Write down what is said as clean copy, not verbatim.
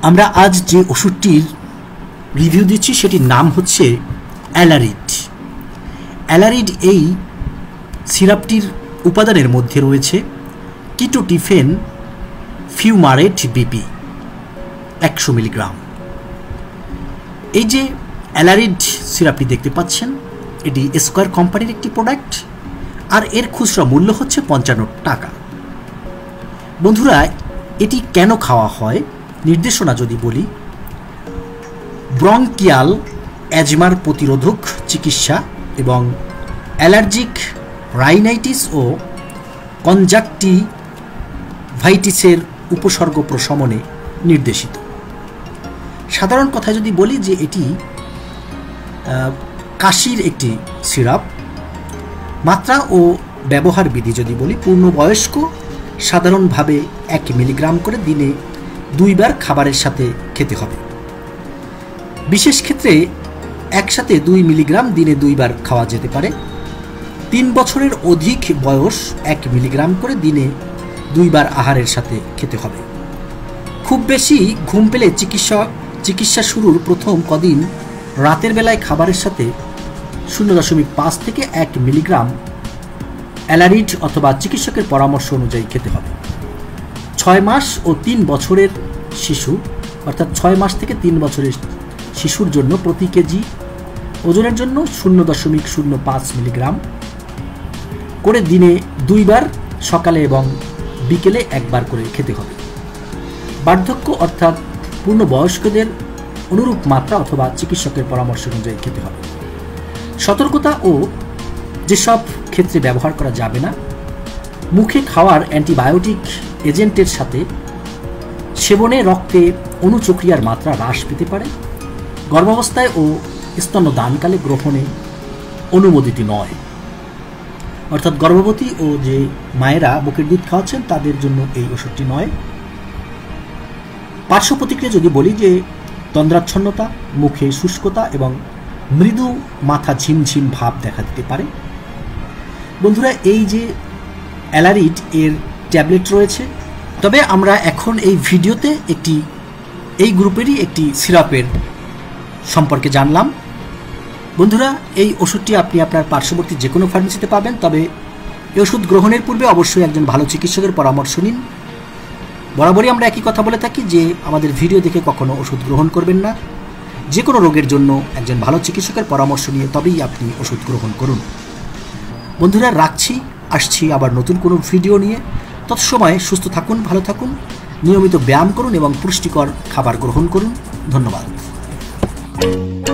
আমরা আজ যে ওষুধটির রিভিউ দিচ্ছি সেটির নাম হচ্ছে অ্যালারিড। অ্যালারিড এই সিরাপটির উপাদানের মধ্যে রয়েছে কিটোটিফেন ফিউমারেট বিপি 100 মিলিগ্রাম। এই যে অ্যালারিড সিরাপটি দেখতে পাচ্ছেন এটি স্কয়ার কোম্পানির একটি প্রোডাক্ট, আর এর খুচরা মূল্য হচ্ছে 55 টাকা। বন্ধুরা, এটি কেন খাওয়া হয় নির্দেশনা যদি বলি, ব্রঙ্কিয়াল অ্যাজমার প্রতিরোধক চিকিৎসা এবং অ্যালার্জিক রাইনাইটিস ও কনজাক্টিভাইটিসের উপসর্গ প্রশমনে নির্দেশিত। সাধারণ কথায় যদি বলি যে এটি কাশির একটি সিরাপ। মাত্রা ও ব্যবহার বিধি যদি বলি, পূর্ণবয়স্ক সাধারণভাবে 1 মিলিগ্রাম করে দিনে 2 বার খাবারের সাথে খেতে হবে। বিশেষ ক্ষেত্রে একসাথে 2 মিলিগ্রাম দিনে 2 বার খাওয়া যেতে পারে। 3 বছরের অধিক বয়স 1 মিলিগ্রাম করে দিনে 2 বার আহারের সাথে খেতে হবে। খুব বেশি ঘুম পেলে চিকিৎসা শুরুর প্রথম কদিন রাতের বেলায় খাবারের সাথে 0.5 থেকে 1 মিলিগ্রাম অ্যালারিড অথবা চিকিৎসকের পরামর্শ অনুযায়ী খেতে হবে। 6 মাস ও 3 বছরের শিশু, অর্থাৎ 6 মাস থেকে 3 বছরের শিশুর জন্য প্রতি কেজি ওজনের জন্য 0.05 মিলিগ্রাম করে দিনে 2 বার সকালে এবং বিকেলে 1 বার করে খেতে হবে। বার্ধক্য অর্থাৎ পূর্ণবয়স্কদের অনুরূপ মাত্রা অথবা চিকিৎসকের পরামর্শ অনুযায়ী খেতে হবে। সতর্কতা ও যেসব ক্ষেত্রে ব্যবহার করা যাবে না: মুখে খাওয়ার অ্যান্টিবায়োটিক এজেন্টের সাথে সেবনে রক্তে অণুচক্রিয়ার মাত্রা হ্রাস পেতে পারে। গর্ভাবস্থায় ও স্তন্যদানকালে গ্রহণে অনুমোদিত নয়, অর্থাৎ গর্ভবতী ও যে মায়েরা বুকের দুধ খাওয়াচ্ছেন তাদের জন্য এই ওষুধটি নয়। পার্শ্ব প্রতিক্রিয়া যদি বলি যে তন্দ্রাচ্ছন্নতা, মুখে শুষ্কতা এবং মৃদু মাথা ঝিমঝিম ভাব দেখা দিতে পারে। বন্ধুরা, এই যে অ্যালারিড এর ট্যাবলেট রয়েছে, তবে আমরা এখন এই ভিডিওতে এই গ্রুপেরই একটি সিরাপের সম্পর্কে জানলাম। বন্ধুরা, এই ওষুধটি আপনি আপনার পার্শ্ববর্তী যে কোনো ফার্মেসিতে পাবেন, তবে এই ওষুধ গ্রহণের পূর্বে অবশ্যই একজন ভালো চিকিৎসকের পরামর্শ নিন। বরাবরই আমরা একই কথা বলে থাকি যে আমাদের ভিডিও দেখে কখনো ওষুধ গ্রহণ করবেন না। যে কোনো রোগের জন্য একজন ভালো চিকিৎসকের পরামর্শ নিয়ে তবেই আপনি ওষুধ গ্রহণ করুন। বন্ধুরা, রাখছি, আসছি আবার নতুন কোনো ভিডিও নিয়ে। তৎসময়ে সুস্থ থাকুন, ভালো থাকুন, নিয়মিত ব্যায়াম করুন এবং পুষ্টিকর খাবার গ্রহণ করুন। ধন্যবাদ।